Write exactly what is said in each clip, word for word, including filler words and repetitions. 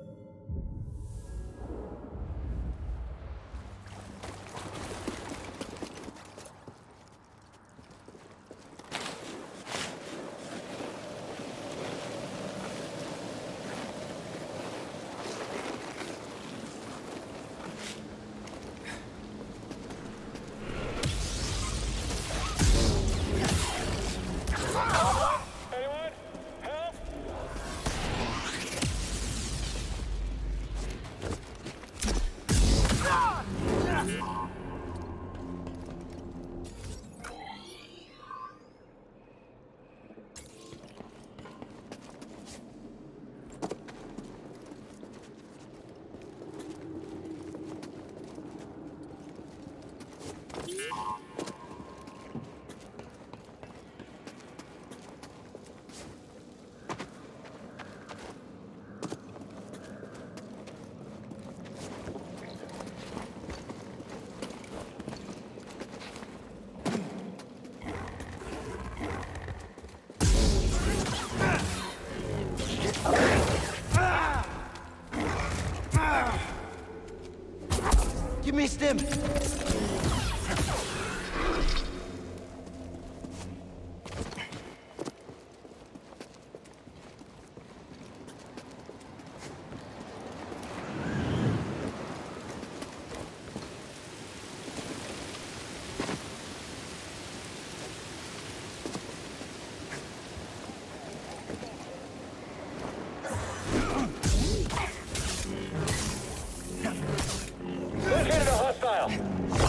You missed him! Located a hostile.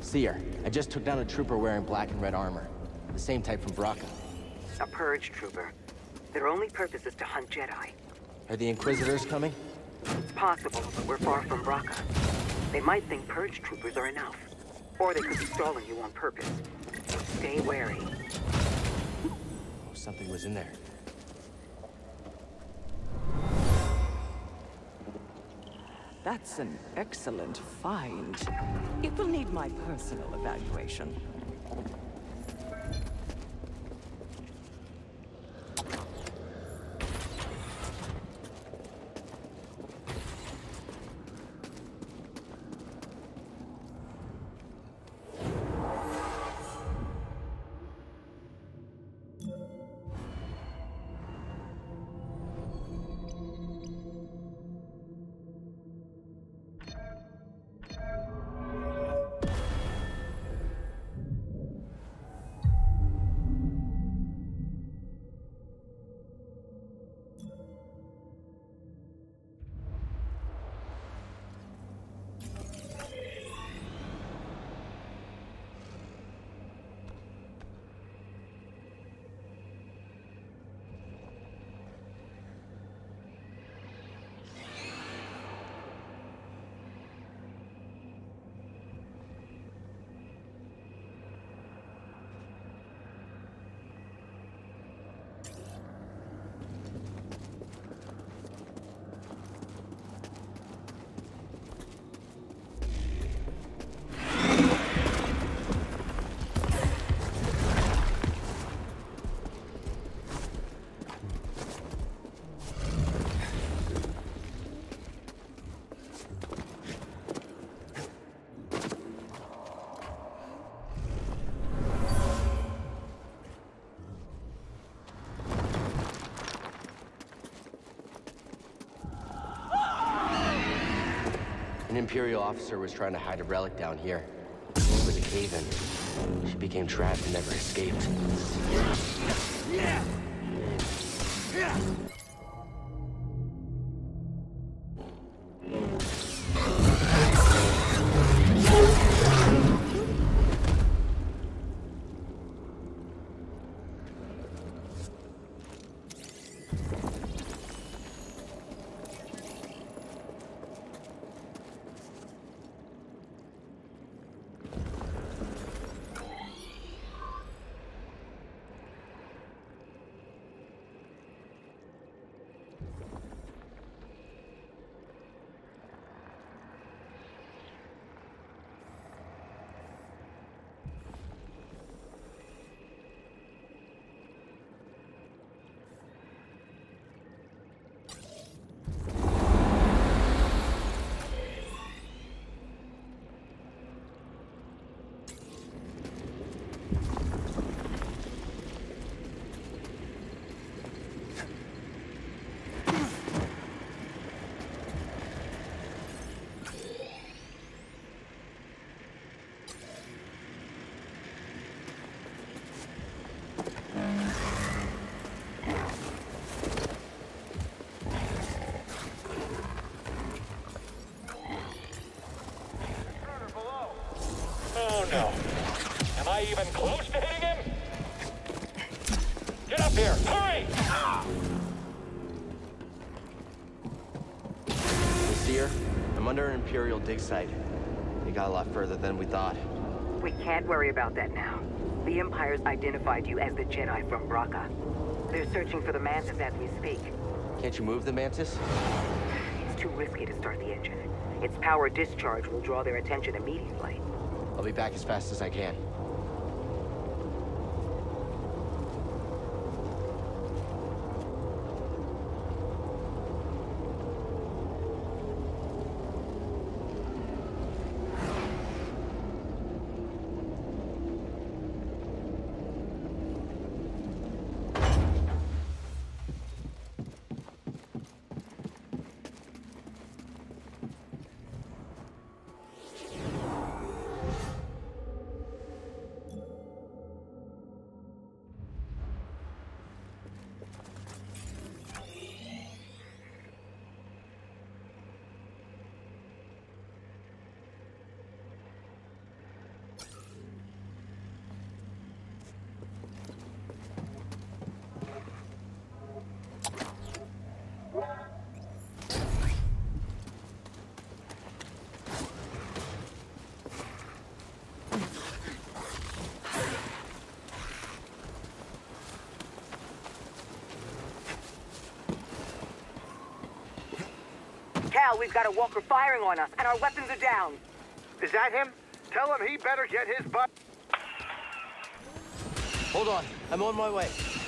Seer, I just took down a trooper wearing black and red armor. The same type from Braca. A purge trooper. Their only purpose is to hunt Jedi. Are the Inquisitors coming? It's possible, but we're far from Braca. They might think purge troopers are enough. Or they could be stalling you on purpose. Stay wary. Oh, something was in there. That's an excellent find. It will need my personal evaluation. An Imperial officer was trying to hide a relic down here. It was a cave-in. She became trapped and never escaped. Yeah. Yeah. Oh no. Am I even close to hitting him? Get up here! Hurry! Seer, I'm under an Imperial dig site. They got a lot further than we thought. We can't worry about that now. The Empire's identified you as the Jedi from Braca. They're searching for the Mantis as we speak. Can't you move the Mantis? It's too risky to start the engine. Its power discharge will draw their attention immediately. I'll be back as fast as I can. Cal, we've got a walker firing on us, and our weapons are down. Is that him? Tell him he better get his butt... Hold on, I'm on my way.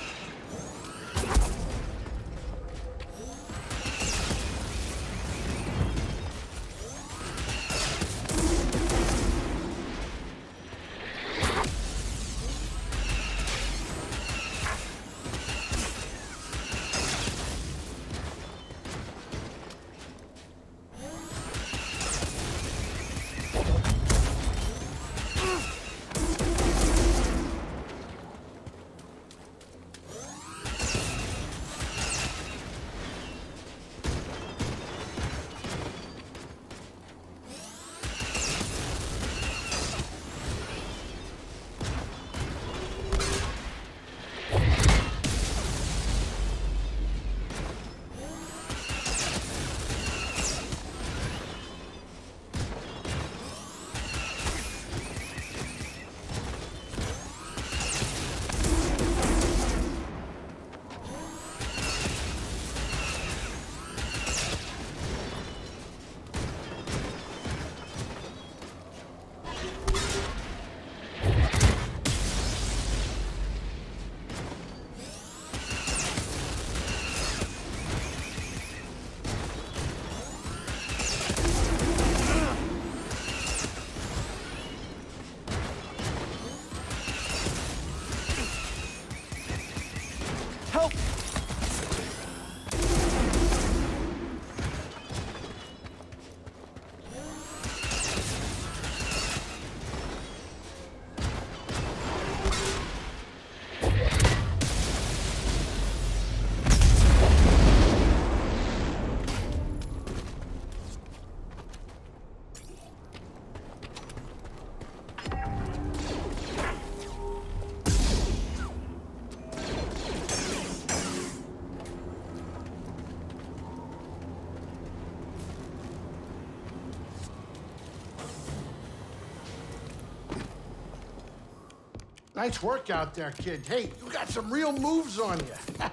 Nice work out there, kid. Hey, you got some real moves on you.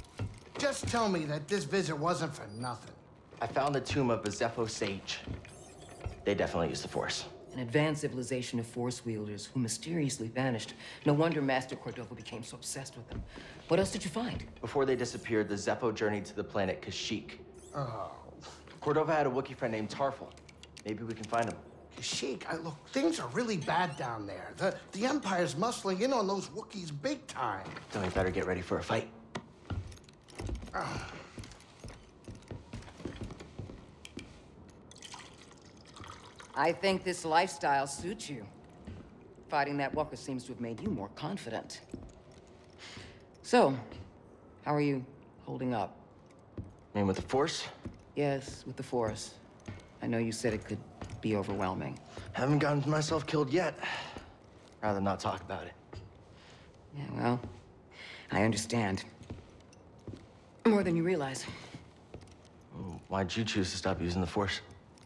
Just tell me that this visit wasn't for nothing. I found the tomb of a Zepho sage. They definitely used the Force. An advanced civilization of Force wielders who mysteriously vanished. No wonder Master Cordova became so obsessed with them. What else did you find? Before they disappeared, the Zepho journeyed to the planet Kashyyyk. Oh. Cordova had a Wookiee friend named Tarful. Maybe we can find him. Kashyyyk, I, look, things are really bad down there. The, the Empire's muscling in on those Wookiees big time. Then we better get ready for a fight. Oh. I think this lifestyle suits you. Fighting that walker seems to have made you more confident. So, how are you holding up? I mean, with the Force? Yes, with the Force. I know you said it could be overwhelming. Haven't gotten myself killed yet. Rather not talk about it. Yeah, well, I understand. More than you realize. Why'd you choose to stop using the Force?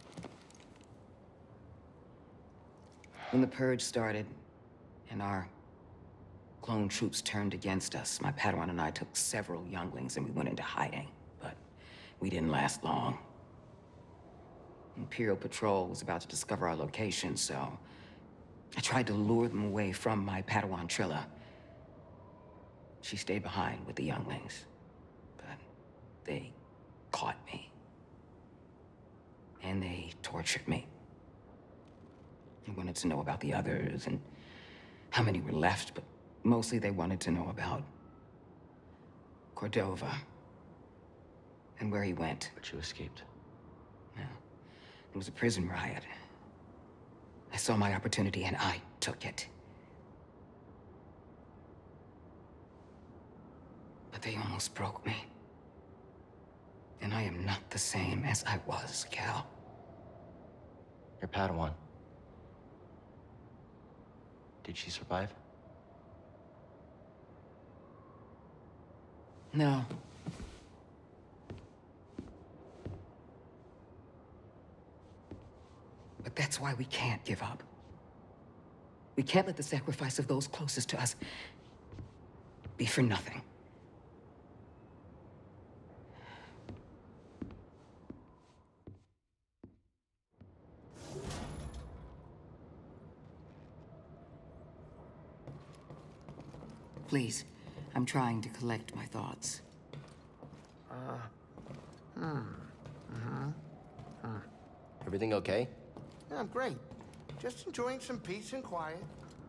When the Purge started, and our clone troops turned against us, my Padawan and I took several younglings and we went into hiding. But we didn't last long. Imperial Patrol was about to discover our location, so I tried to lure them away from my Padawan Trilla. She stayed behind with the younglings, but they caught me. And they tortured me. They wanted to know about the others and how many were left, but mostly they wanted to know about Cordova and where he went. But you escaped. Yeah. It was a prison riot. I saw my opportunity and I took it. But they almost broke me. And I am not the same as I was, Cal. Your Padawan. Did she survive? No. But that's why we can't give up. We can't let the sacrifice of those closest to us be for nothing. Please, I'm trying to collect my thoughts. Uh, hmm. Uh-huh. Huh. Everything okay? Yeah, I'm great. Just enjoying some peace and quiet.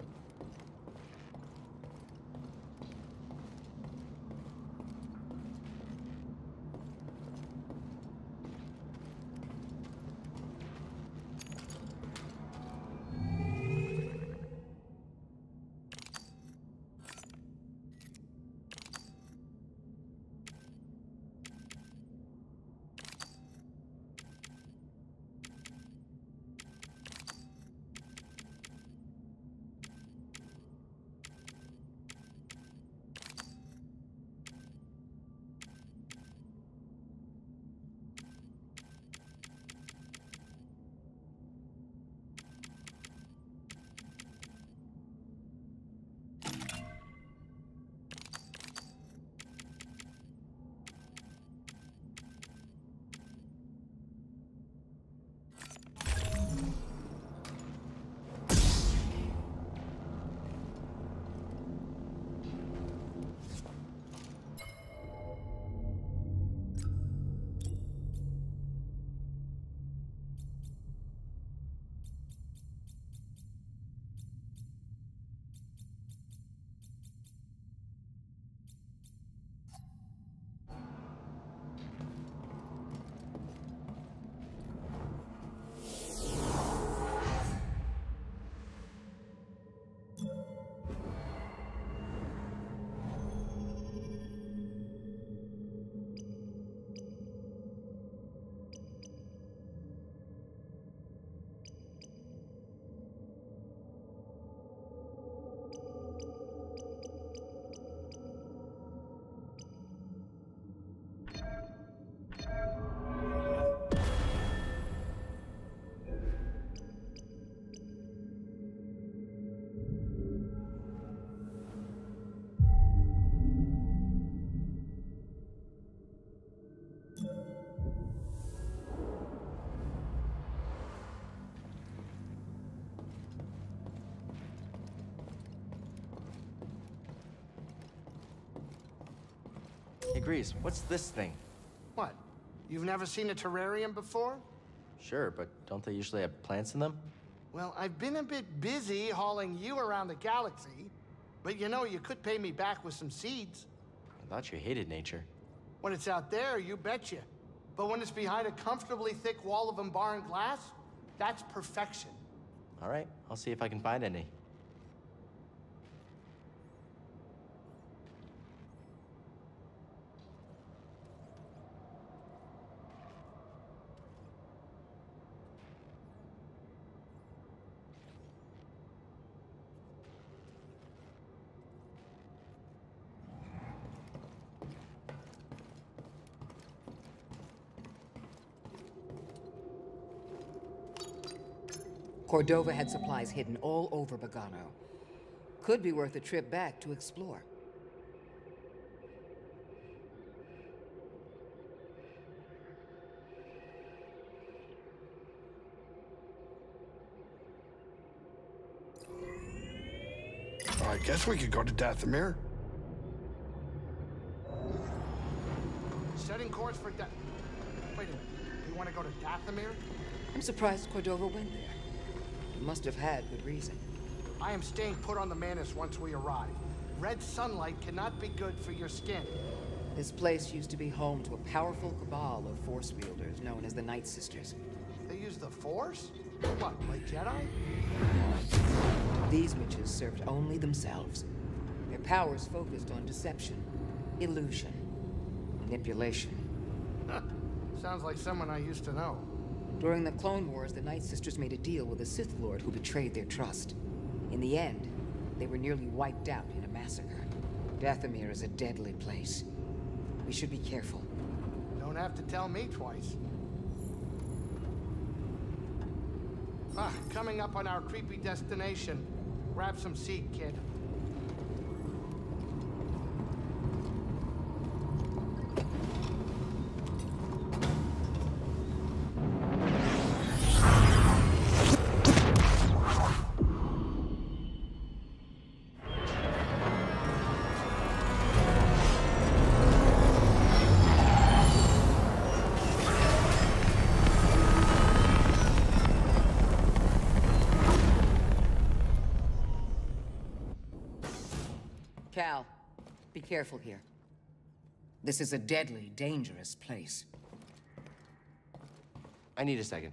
Hey, Grease, what's this thing? What? You've never seen a terrarium before? Sure, but don't they usually have plants in them? Well, I've been a bit busy hauling you around the galaxy, but you know, you could pay me back with some seeds. I thought you hated nature. When it's out there, you betcha. But when it's behind a comfortably thick wall of embarring glass, that's perfection. All right, I'll see if I can find any. Cordova had supplies hidden all over Bogano. Could be worth a trip back to explore. I guess we could go to Dathomir. Setting course for Da... Wait a minute. You want to go to Dathomir? I'm surprised Cordova went there. He must have had good reason. I am staying put on the Manus once we arrive. Red sunlight cannot be good for your skin. This place used to be home to a powerful cabal of Force wielders known as the Night Sisters. They use the Force? What, like Jedi? These witches served only themselves. Their powers focused on deception, illusion, manipulation. Sounds like someone I used to know. During the Clone Wars, the Night Sisters made a deal with a Sith Lord who betrayed their trust. In the end, they were nearly wiped out in a massacre. Dathomir is a deadly place. We should be careful. Don't have to tell me twice. Ah, coming up on our creepy destination. Grab some seat, kid. Cal, be careful here. This is a deadly, dangerous place. I need a second.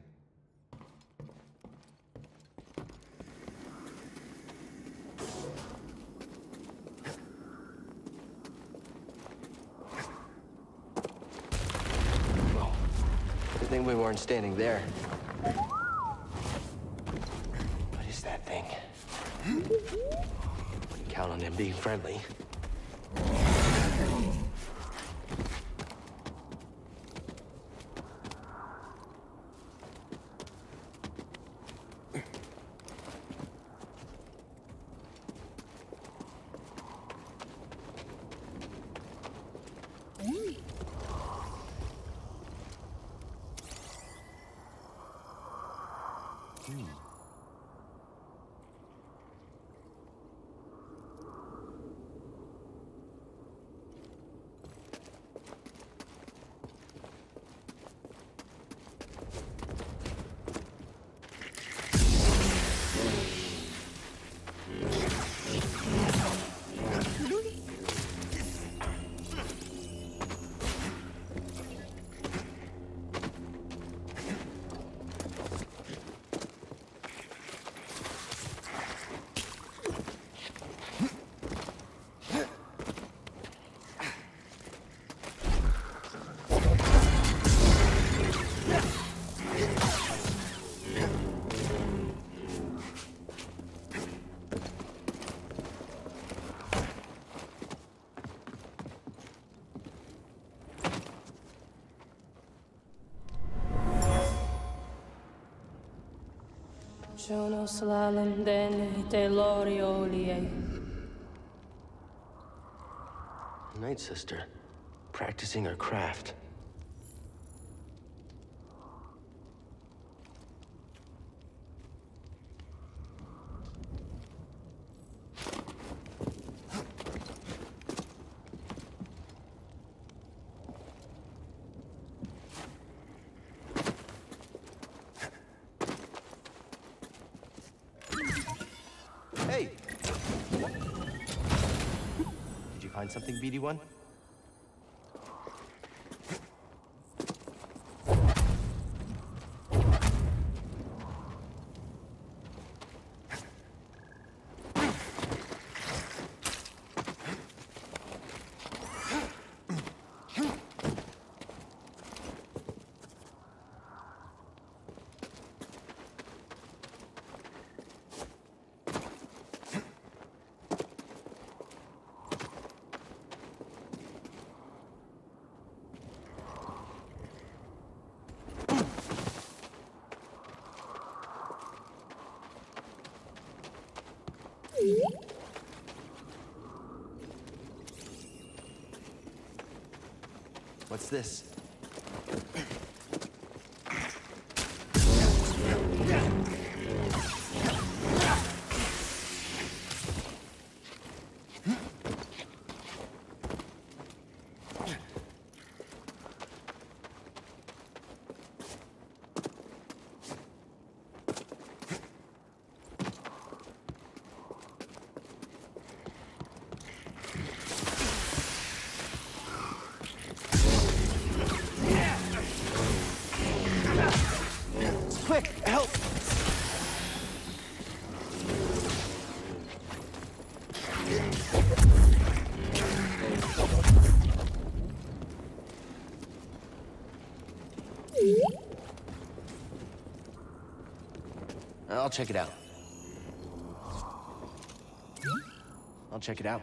Whoa. Good thing we weren't standing there. What is that thing? Wouldn't count on them being friendly. Jono slalom den teloriolie. Night Sister, practicing her craft. Hey! Did you find something, B D one? What's this? Quick, help! I'll check it out. I'll check it out.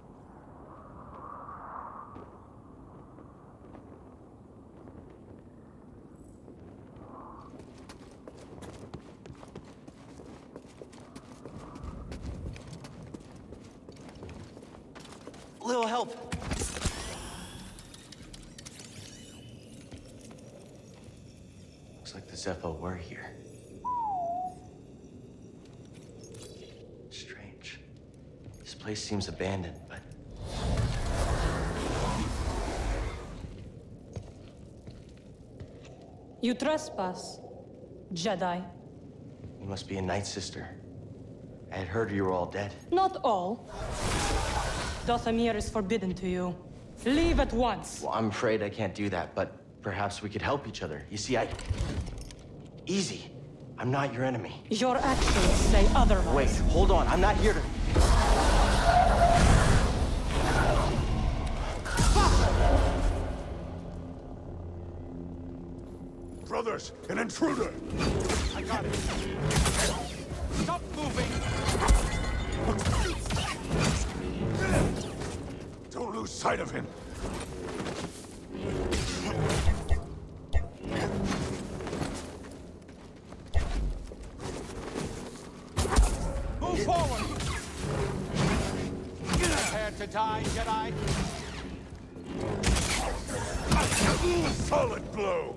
A little help. Looks like the Zeppo were here. Strange. This place seems abandoned, but... You trespass, Jedi. You must be a Night Sister. I had heard you were all dead. Not all. Dothamir is forbidden to you. Leave at once. Well, I'm afraid I can't do that, but perhaps we could help each other. You see, I... Easy. I'm not your enemy. Your actions say otherwise. Wait, hold on. I'm not here to... Brothers, an intruder! I got it. Stop moving! Don't lose sight of him. Move forward! Prepare to die, Jedi. Solid blow!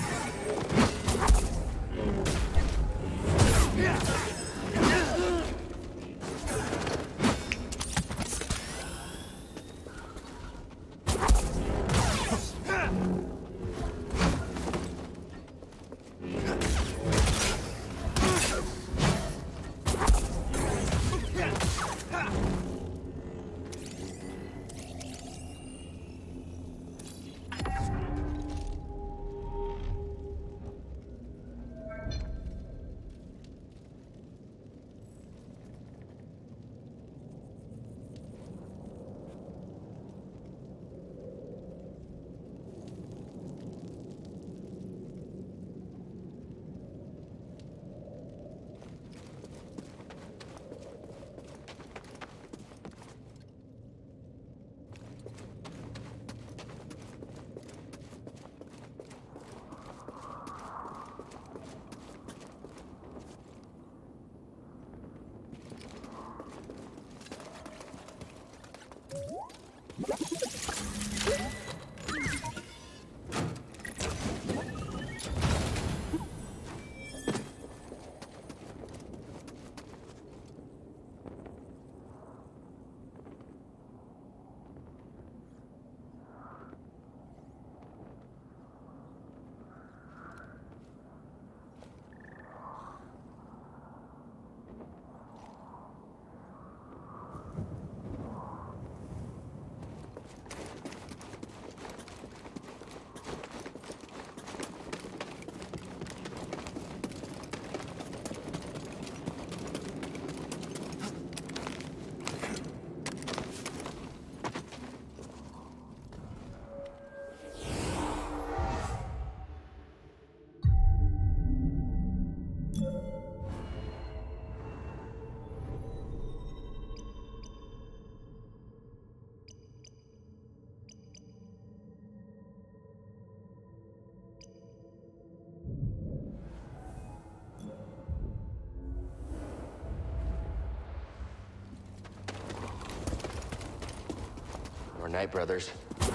Or Night Brothers.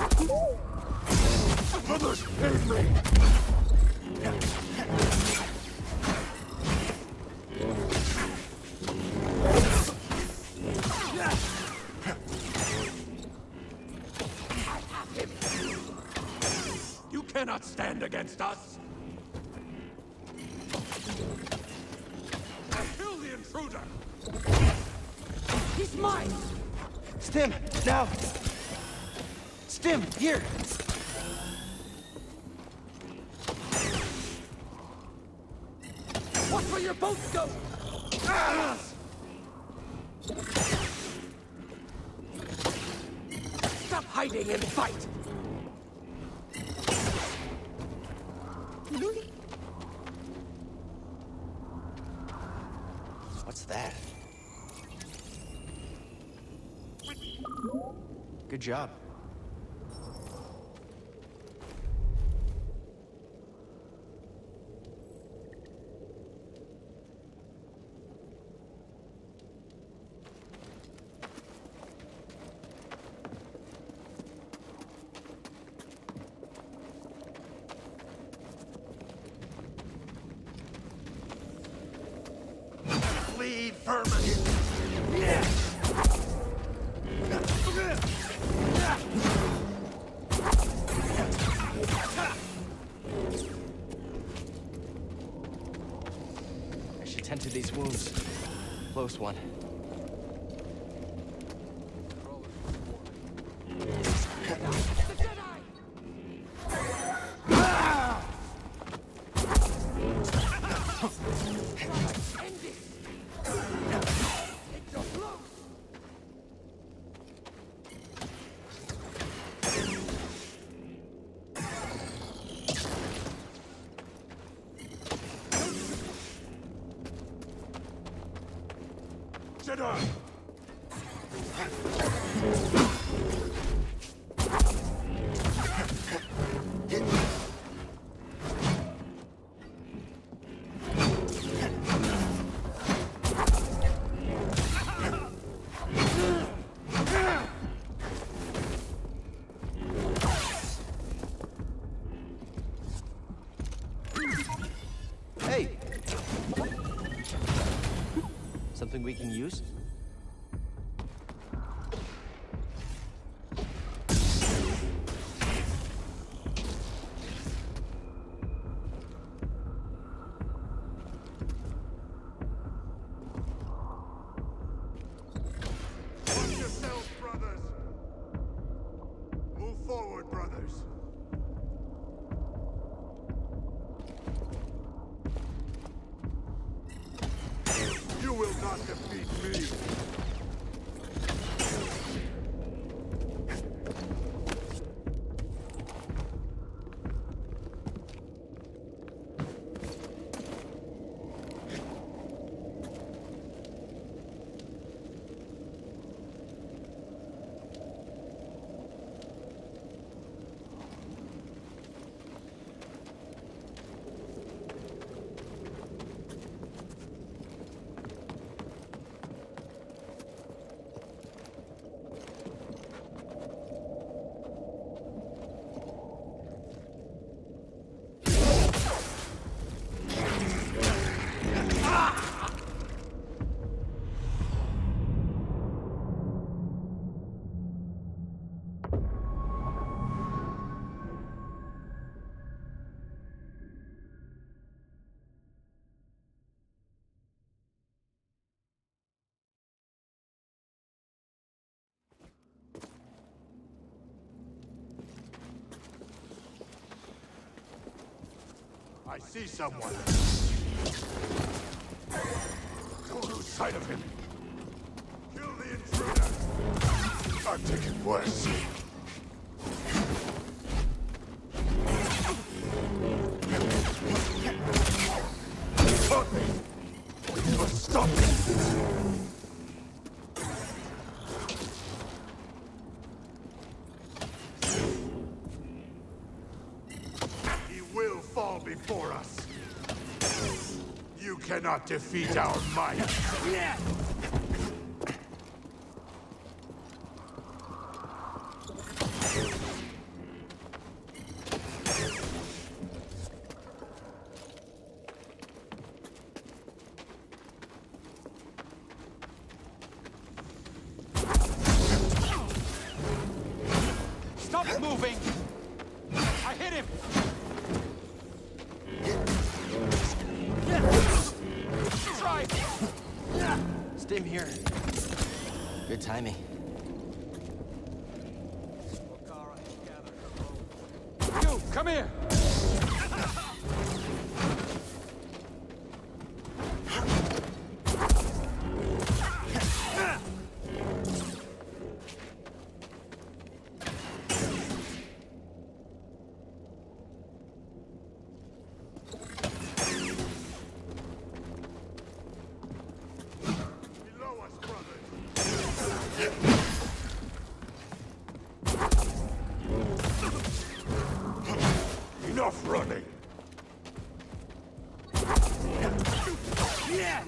Brothers, aid me! You cannot stand against us! Kill the intruder! He's mine! Stim, now! Stim, here! Watch where your boats go! Ah! Stop hiding and fight! What's that? Good job. Bleed, vermin! I should tend to these wounds. Close one. Jedi! Hey! Something we can use? Watch yourselves, brothers! Move forward, brothers. You will not defeat me! I see someone. Don't lose sight of him. Kill the intruder. I'm taking worse. Caught me. We must stop him. He will fall before us. You cannot defeat our might. Stop moving! I hit him! Try! Stim here. Good timing. You, come here! Below us, brothers. Enough running. Yeah!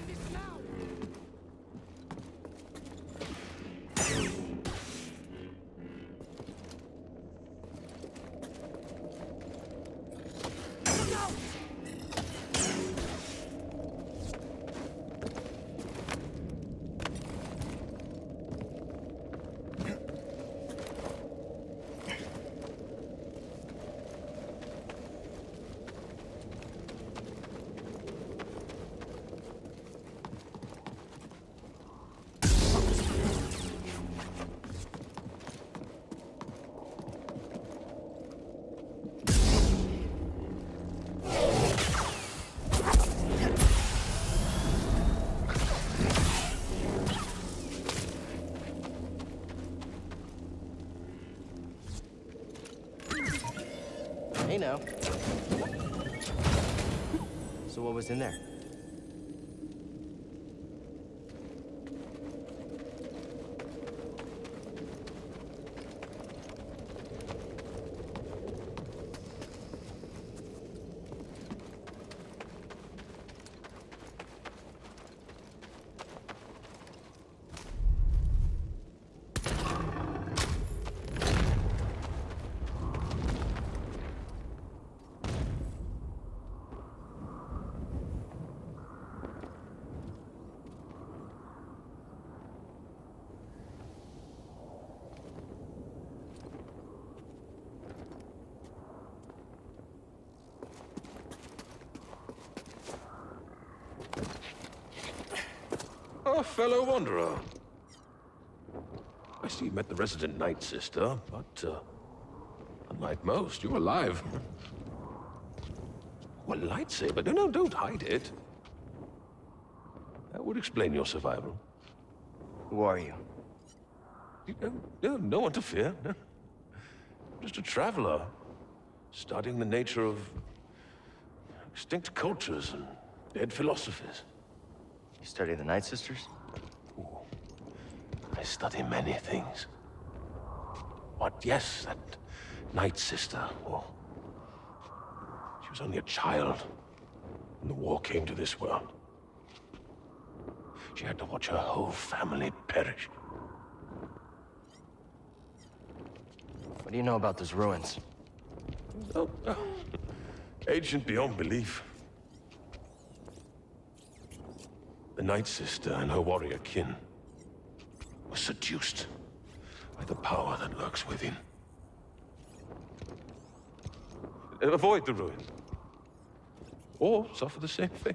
what was in there. Oh, fellow wanderer. I see you met the resident Night Sister, but, uh, unlike most, you're alive. Well, lightsaber? No, no, don't hide it. That would explain your survival. Who are you? You know, no, no one to fear. No. Just a traveler, studying the nature of extinct cultures and dead philosophies. You study the Night Sisters? Ooh. I study many things. But yes, that Night Sister, well, she was only a child when the war came to this world. She had to watch her whole family perish. What do you know about those ruins? Oh, oh. Ancient beyond belief. The Night Sister and her warrior kin were seduced by the power that lurks within. Avoid the ruin, or suffer the same fate.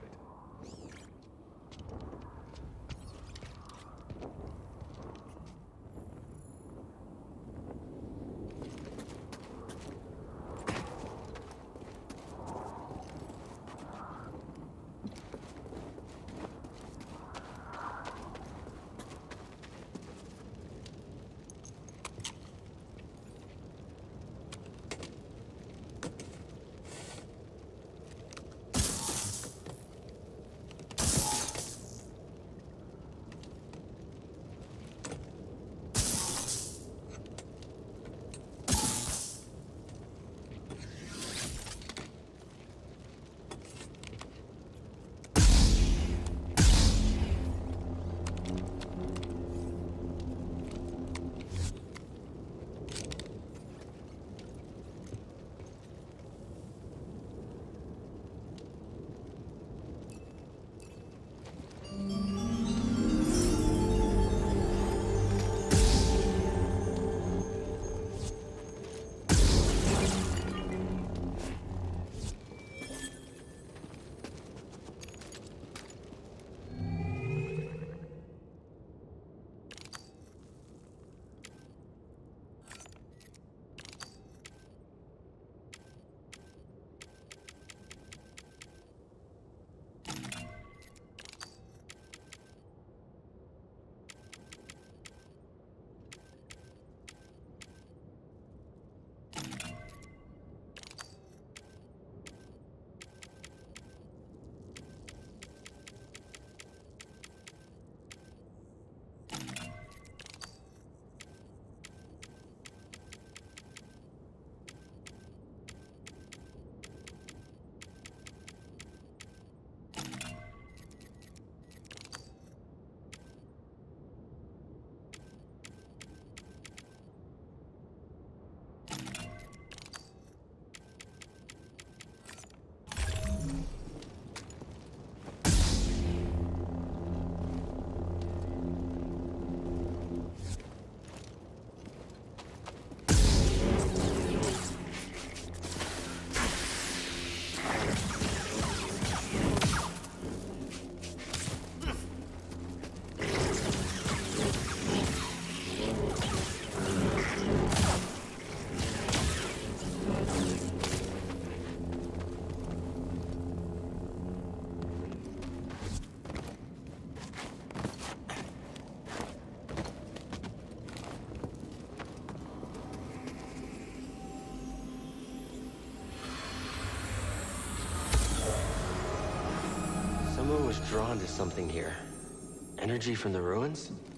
Someone was drawn to something here. Energy from the ruins?